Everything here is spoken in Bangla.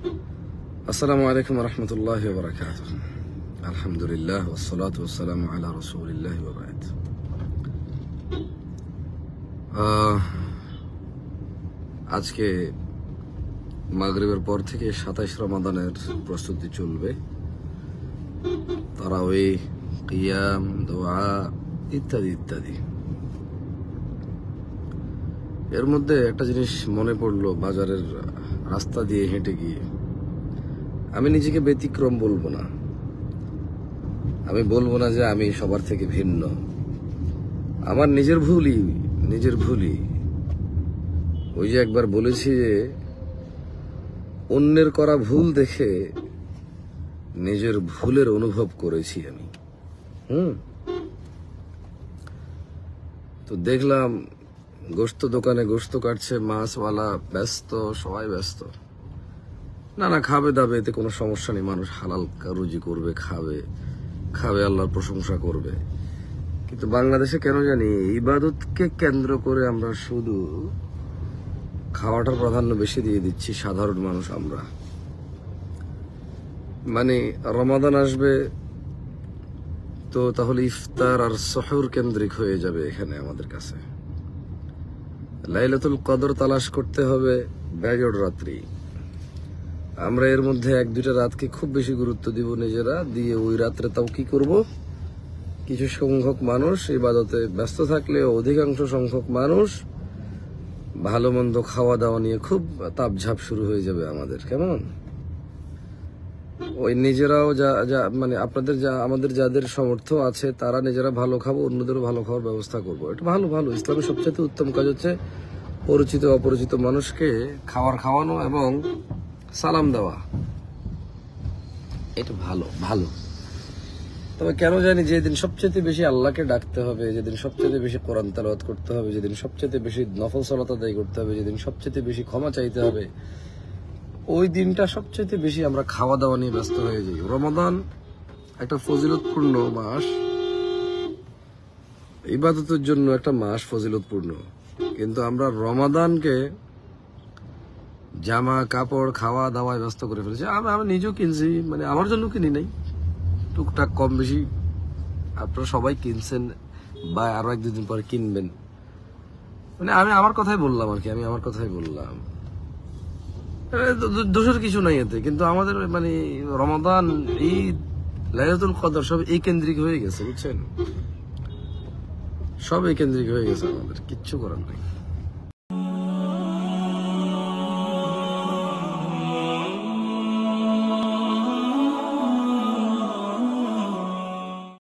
আসসালামু আলাইকুম রহমতুল্লাহি ওয়া বারাকাতুহু। আলহামদুলিল্লাহ ওয়াসসালাতু ওয়াসসালামু আলা রাসূলিল্লাহি ওয়া বা'দ। আজকে মাগরিবের পর থেকে ২৭ রমাদানের প্রস্তুতি চলবে। তারাওয়িহ, কিয়াম, দোয়া ইত্যাদি ইত্যাদি। এর মধ্যে একটা জিনিস মনে পড়লো বাজারের রাস্তা দিয়ে হেঁটে গিয়ে। আমি নিজেকে ব্যতিক্রম বলবো না, আমি বলবো না যে আমি সবার থেকে ভিন্ন। আমার নিজের ভুলই। ওই যে একবার বলেছি যে অন্যের করা ভুল দেখে নিজের ভুলের অনুভব করেছি আমি। তো দেখলাম গোশত দোকানে গোশত কাটছে, মাছওয়ালা ব্যস্ত, সবাই ব্যস্ত। না খাবে দাবে, এতে কোনো সমস্যা নেই। মানুষ হালাল রুজি করবে, খাবে আল্লাহর প্রশংসা করবে। কিন্তু বাংলাদেশে কেন জানি ইবাদতকে কেন্দ্র করে আমরা শুধু খাওয়াটার প্রাধান্য বেশি দিয়ে দিচ্ছি। সাধারণ মানুষ আমরা, মানে রমাদান আসবে তো তাহলে ইফতার আর সহর কেন্দ্রিক হয়ে যাবে এখানে আমাদের কাছে। লাইলাতুল কদর তালাশ করতে হবে বেজোড় রাত্রি। আমরা এর মধ্যে ১-২টা রাতকে খুব বেশি গুরুত্ব দিব নিজেরা, দিয়ে ওই রাত্রে তাও কি করব, কিছু সংখ্যক মানুষ ইবাদতে ব্যস্ত থাকলে অধিকাংশ সংখ্যক মানুষ ভালো মন্দ খাওয়া দাওয়া নিয়ে খুব তাপঝাপ শুরু হয়ে যাবে আমাদের। কেমন ওই নিজেরাও মানে আপনাদের আমাদের যাদের সামর্থ্য আছে তারা নিজেরা ভালো খাবো, অন্যদেরও ভালো খাওয়ার ব্যবস্থা করবো। এটা ভালো। ইসলামের সবচেয়ে উত্তম কাজ হচ্ছে পরিচিত অপরিচিত মানুষকে খাওয়ানো এবং সালাম দেওয়া। এটা ভালো। তবে কেন জানি যেদিন সবচেয়ে বেশি আল্লাহকে ডাকতে হবে, যেদিন সবচেয়ে বেশি কোরআন তেলাওয়াত করতে হবে, যেদিন সবচেয়ে বেশি নফল সালাত আদায় করতে হবে, যেদিন সবচেয়ে বেশি ক্ষমা চাইতে হবে, ওই দিনটা সবচেয়ে বেশি আমরা খাওয়া দাওয়া নিয়ে ব্যস্ত হয়ে যাই। রমাদান একটা ফজিলতপূর্ণ মাস, ইবাদতের জন্য একটা মাস, ফজিলতপূর্ণ। কিন্তু আমরা রমাদানকে জামা কাপড় খাওয়া দাওয়ায় ব্যস্ত করে ফেলেছি। আমি নিজেও কিনছি, মানে আমার জন্য কিনি নাই, টুকটাক কম বেশি আপনারা সবাই কিনছেন বা আরো ১-২ দিন পরে কিনবেন। মানে আমি আমার কথাই বললাম আর কি, দোষের কিছু নাই এতে। কিন্তু আমাদের মানে রমাদান, ঈদ, লাইলাতুল কদর সব এই কেন্দ্রিক হয়ে গেছে, বুঝছেন? সব এই কেন্দ্রিক হয়ে গেছে আমাদের, কিচ্ছু করার নাই।